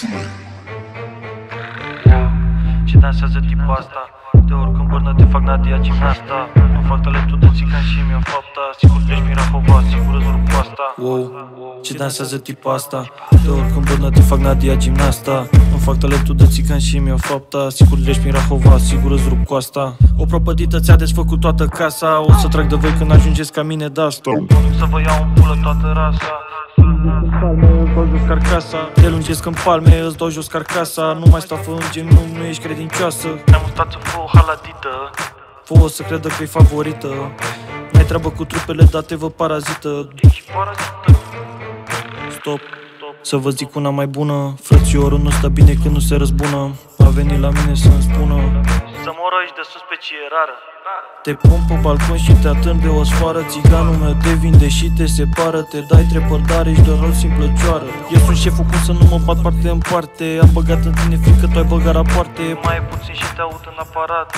Ce dansează tipul asta? De oricând bărnă te fac Nadia gimnasta. Nu fac talentul de țigan și mi-o fapta. Sigur treci prin Rahova, sigur îți rup coasta. Wow, ce dansează tipul asta? De oricând bărnă te fac Nadia gimnasta. Nu fac talentul de țigan și mi-o fapta. Sigur treci prin Rahova, sigur îți rup coasta. O propădită ți-a desfăcut toată casa. O să trag de voi când ajungeți ca mine de asta. Să vă iau în pulă toată rasa. Îți dau jos carcasa. Te lungesc în palme, îți dau jos carcasa. Nu mai stau fă îngem, nu ești credincioasă. Ne-am mutat să fă o haladită. Fă-o să credă că-i favorită. N-ai treabă cu trupele, dar te vă parazită. Stop, să vă zic una mai bună. Frățiorul nu stă bine când nu se răzbună. A venit la mine să-mi spună să mor aici de sus pe ce e rară. Te pun pe balcon și te atârn de o sfoară. Țiganul meu te vinde și te separă. Te dai trepărdare, ești doar o simplă cioară. Eu sunt șeful, cum să nu mă bat parte în parte. Am băgat în tine frică, tu ai băgat rapoarte. Mai e puțin și te aud în aparate.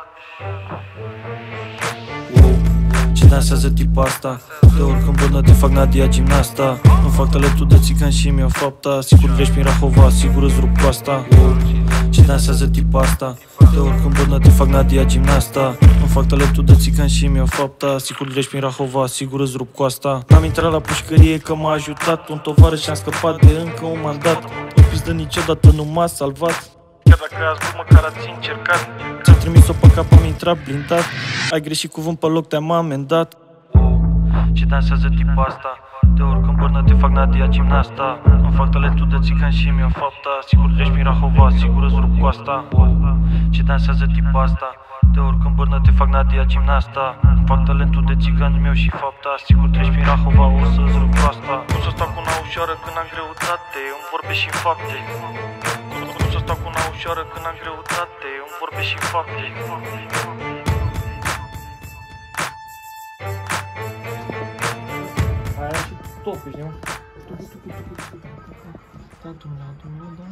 Wow, ce dansează tipul asta? De oricând bărnă te fac Nadia gimnasta. Nu fac talentul de țigan și mi-o fapta. Sigur treci prin Rahova, sigur îți rup coasta. Wow, ce dansează tipul asta? De oricând bărnă te fac Nadia gimnasta. Nu fac talentul de țigan și mi-o fapta. Sigur treci prin Rahova, sigur îți rup coasta. Am intrat la pușcărie că m-a ajutat un tovarăș și am scăpat de încă un mandat. O pizdă niciodată nu m-a salvat. Chiar dacă azi bun, măcar ați încercat. Ți-am trimis-o pe cap, am intrat blindat. Ai greșit cuvânt pe loc, te-am amendat. Ce dansează tipul asta? De oricând bărnă te fac Nadia gimnasta. Nu fac talentul de țigan și mi-o fapta. Sigur treci prin Rahova, sigur îți rup coasta. Ce dansează tipul asta? De oricând bărnă te fac Nadia gimnasta. Nu fac talentul de țigan meu și fapta. Sigur treci prin Rahova, o să-ți rup coasta. Cum să stau cu una ușoară când am greutate? Îmi vorbe și fapte. Cum să stau cu una ușoară când am greutate? Îmi vorbe și fapte. Aia și topici, nu?